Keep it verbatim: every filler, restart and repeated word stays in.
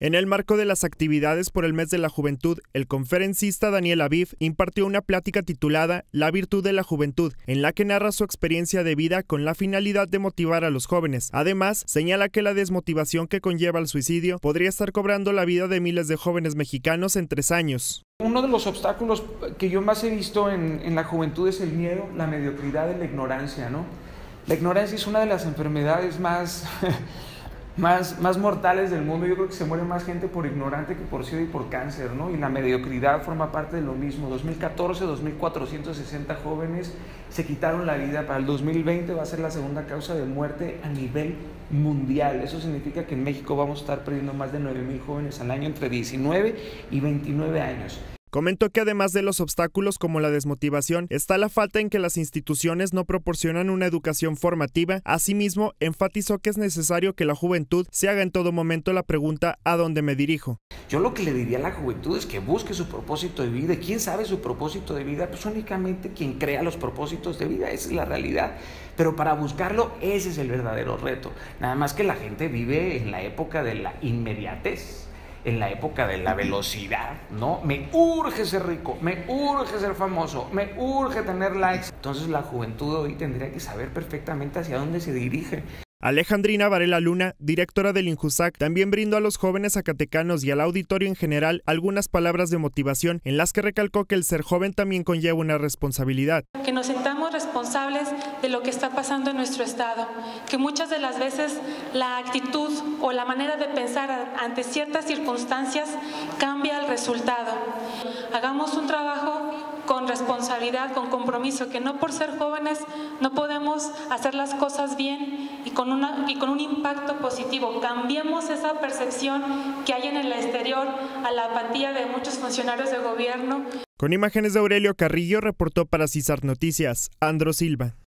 En el marco de las actividades por el mes de la juventud, el conferencista Daniel Aviv impartió una plática titulada La virtud de la juventud, en la que narra su experiencia de vida con la finalidad de motivar a los jóvenes. Además, señala que la desmotivación que conlleva el suicidio podría estar cobrando la vida de miles de jóvenes mexicanos en tres años. Uno de los obstáculos que yo más he visto en, en la juventud es el miedo, la mediocridad y la ignorancia, ¿no? La ignorancia es una de las enfermedades más... Más, más mortales del mundo. Yo creo que se muere más gente por ignorante que por SIDA y por cáncer, ¿no? Y la mediocridad forma parte de lo mismo. dos mil catorce, dos mil cuatrocientos sesenta jóvenes se quitaron la vida. Para el dos mil veinte va a ser la segunda causa de muerte a nivel mundial. Eso significa que en México vamos a estar perdiendo más de nueve mil jóvenes al año entre diecinueve y veintinueve años. Comentó que además de los obstáculos como la desmotivación, está la falta en que las instituciones no proporcionan una educación formativa. Asimismo, enfatizó que es necesario que la juventud se haga en todo momento la pregunta ¿a dónde me dirijo? Yo lo que le diría a la juventud es que busque su propósito de vida. ¿Quién sabe su propósito de vida? Pues únicamente quien crea los propósitos de vida, esa es la realidad. Pero para buscarlo, ese es el verdadero reto. Nada más que la gente vive en la época de la inmediatez, en la época de la velocidad, ¿no? Me urge ser rico, me urge ser famoso, me urge tener likes. Entonces la juventud hoy tendría que saber perfectamente hacia dónde se dirige. Alejandrina Varela Luna, directora del INJUSAC, también brindó a los jóvenes zacatecanos y al auditorio en general algunas palabras de motivación, en las que recalcó que el ser joven también conlleva una responsabilidad. Que nos sintamos responsables de lo que está pasando en nuestro estado, que muchas de las veces la actitud o la manera de pensar ante ciertas circunstancias cambia el resultado. Hagamos un trabajo con responsabilidad, con compromiso, que no por ser jóvenes no podemos hacer las cosas bien y con, una, y con un impacto positivo. Cambiemos esa percepción que hay en el exterior a la apatía de muchos funcionarios de gobierno. Con imágenes de Aurelio Carrillo, reportó para Cisar Noticias, Andro Silva.